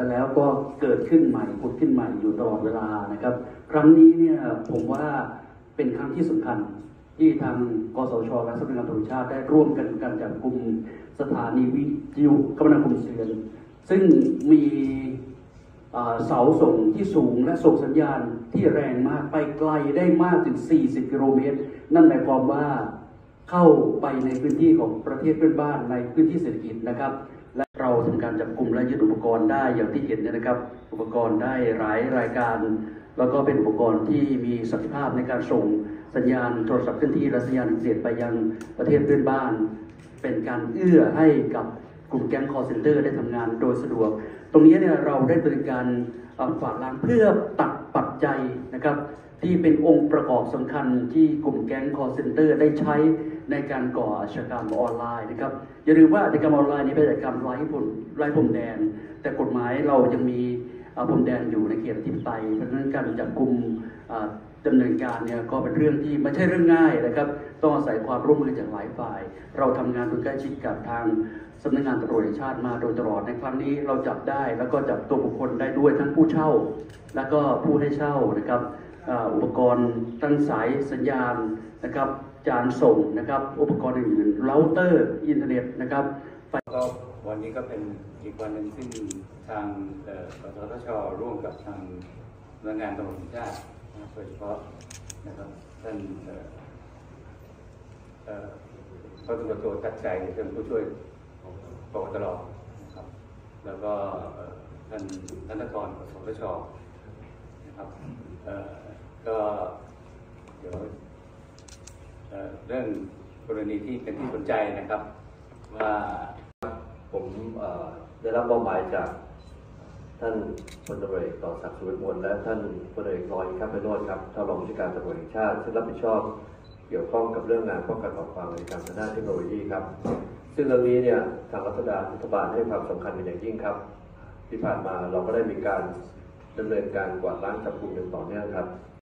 แล้วก็เกิดขึ้นใหม่ผุดขึ้นใหม่อยู่ตลอดเวลานะครับครั้งนี้เนี่ยผมว่าเป็นครั้งที่สำคัญที่ทางกสชและสำนักงานตำรวจแห่งชาติได้ร่วมกันการจับกุมสถานีวิทยุคมนาคมเสียงซึ่งมีเสาส่งที่สูงและส่งสัญญาณที่แรงมากไปไกลได้มากถึง40 กิโลเมตรนั่นหมายความว่าเข้าไปในพื้นที่ของประเทศเพื่อนบ้านในพื้นที่เศรษฐกิจนะครับและเราทำการจับกุมและยึดอุปกรณ์ได้อย่างที่เห็นนะครับอุปกรณ์ได้หลายรายการแล้วก็เป็นอุปกรณ์ที่มีศักยภาพในการส่งสัญญาณโทรศัพท์เคลื่อนที่และสัญญาณอินเทอร์เน็ตไปยังประเทศเพื่อนบ้านเป็นการเอื้อให้กับกลุ่มแก๊ง call center ได้ทำงานโดยสะดวกตรงนี้เนี่ยเราได้บริการฝากล้างเพื่อตัดปัจจัยนะครับที่เป็นองค์ประกอบสำคัญที่กลุ่มแก๊ง call center ได้ใช้ในการก่ออาชญากรรมออนไลน์นะครับอย่าลืมว่าอาชญากรรมออนไลน์นี้เป็นอาชญากรรมไร้พรมแดนแต่กฎหมายเรายังมีพรมแดนอยู่ในเขตอธิปไตยเพราะฉะนั้นการจับกุมดำเนินการเนี่ยก็เป็นเรื่องที่ไม่ใช่เรื่องง่ายนะครับต้องอาศัยความร่วมมือจากหลายฝ่ายเราทำงานโดยใกล้ชิดกับทางสำนักงานตำรวจแห่งชาติมาโดยตลอดในครั้งนี้เราจับได้แล้วก็จับตัวบุคคลได้ด้วยทั้งผู้เช่าและก็ผู้ให้เช่านะครับอุปกรณ์ตั้งสายสัญญาณนะครับจานส่งนะครับอุปกรณ์อื่นๆเราเตอร์อินเทอร์เน็ตนะครับก็วันนี้ก็เป็นอีกวันหนึ่งซึ่งทางกสทช.ร่วมกับทางสำนักงานตำรวจแห่งชาติโดยเฉพาะนะครับท่านพลตำรวจโทชัดชัยเป็นผู้ช่วยปกตรนะครับแล้วก็ท่านธนกรกสทช.นะครับก็เดี๋ยวเรื่องกรณีที่เป็นที่สนใจนะครับว่าผมได้รับมอบหมายจากท่านพลตำรวจเอกต่อศักดิ์สุวิมลและท่านพลเอกลอยครับไปโรจน์ครับท่านรองผู้การตำรวจแห่งชาติซึ่งรับผิดชอบเกี่ยวข้องกับเรื่องงานป้องกันปราบปรามในการทางด้านเทคโนโลยีครับซึ่งเรื่องนี้เนี่ยทางรัฐบาลให้ความสำคัญเป็นอย่างยิ่งครับที่ผ่านมาเราก็ได้มีการดำเนินการกวาดล้างจับกุมอย่างต่อเนื่องครับ